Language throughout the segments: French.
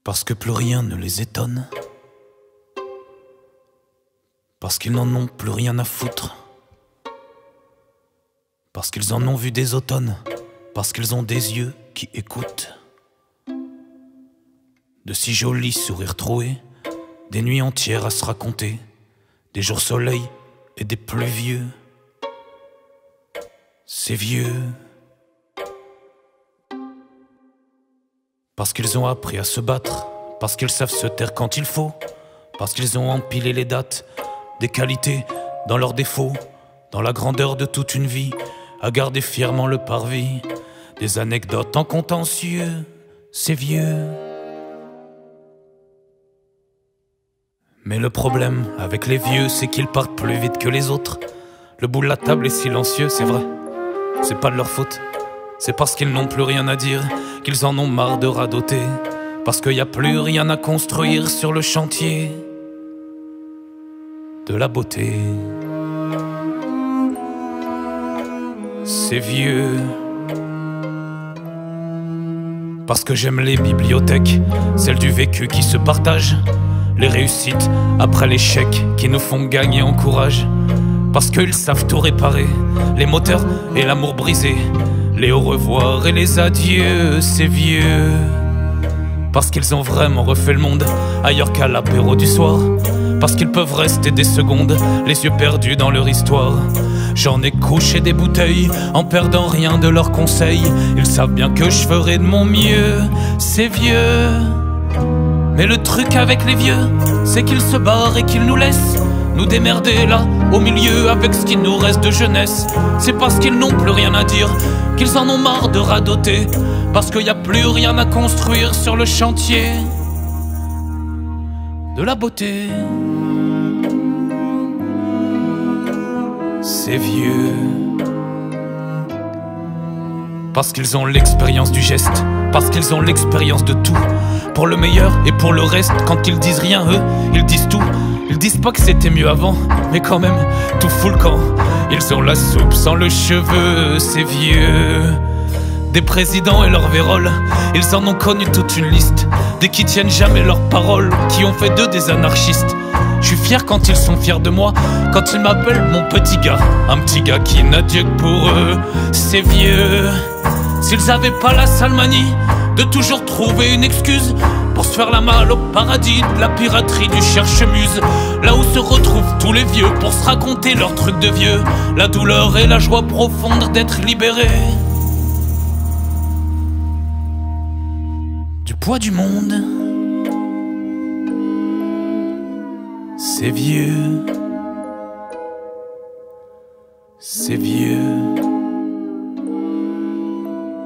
Parce que plus rien ne les étonne. Parce qu'ils n'en ont plus rien à foutre. Parce qu'ils en ont vu des automnes. Parce qu'ils ont des yeux qui écoutent. De si jolis sourires troués, des nuits entières à se raconter, des jours soleil et des pluvieux. C'est vieux. Parce qu'ils ont appris à se battre, parce qu'ils savent se taire quand il faut, parce qu'ils ont empilé les dates, des qualités dans leurs défauts, dans la grandeur de toute une vie, à garder fièrement le parvis, des anecdotes en contentieux, c'est vieux. Mais le problème avec les vieux, c'est qu'ils partent plus vite que les autres. Le bout de la table est silencieux, c'est vrai, c'est pas de leur faute. C'est parce qu'ils n'ont plus rien à dire, qu'ils en ont marre de radoter. Parce qu'il n'y a plus rien à construire sur le chantier de la beauté. C'est vieux. Parce que j'aime les bibliothèques, celles du vécu qui se partagent, les réussites après l'échec qui nous font gagner en courage. Parce qu'ils savent tout réparer, les moteurs et l'amour brisé, les au revoir et les adieux, c'est vieux. Parce qu'ils ont vraiment refait le monde ailleurs qu'à l'apéro du soir. Parce qu'ils peuvent rester des secondes, les yeux perdus dans leur histoire. J'en ai couché des bouteilles en perdant rien de leurs conseils. Ils savent bien que je ferai de mon mieux, c'est vieux. Mais le truc avec les vieux, c'est qu'ils se barrent et qu'ils nous laissent nous démerder là, au milieu, avec ce qu'il nous reste de jeunesse. C'est parce qu'ils n'ont plus rien à dire, qu'ils en ont marre de radoter. Parce qu'il n'y a plus rien à construire sur le chantier de la beauté. C'est vieux. Parce qu'ils ont l'expérience du geste, parce qu'ils ont l'expérience de tout. Pour le meilleur et pour le reste, quand ils disent rien, eux, ils disent tout. Ils disent pas que c'était mieux avant, mais quand même, tout fout le camp. Ils ont la soupe sans le cheveu, c'est vieux. Des présidents et leurs vérolles, ils en ont connu toute une liste. Des qui tiennent jamais leurs paroles, qui ont fait d'eux des anarchistes. Je suis fier quand ils sont fiers de moi, quand ils m'appellent mon petit gars. Un petit gars qui n'a Dieu que pour eux, c'est vieux. S'ils avaient pas la sale manie de toujours trouver une excuse pour se faire la malle au paradis de la piraterie du cherche-muse, là où se retrouvent tous les vieux pour se raconter leurs trucs de vieux, la douleur et la joie profonde d'être libérés du poids du monde. C'est vieux. C'est vieux.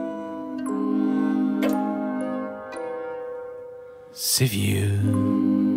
C'est vieux.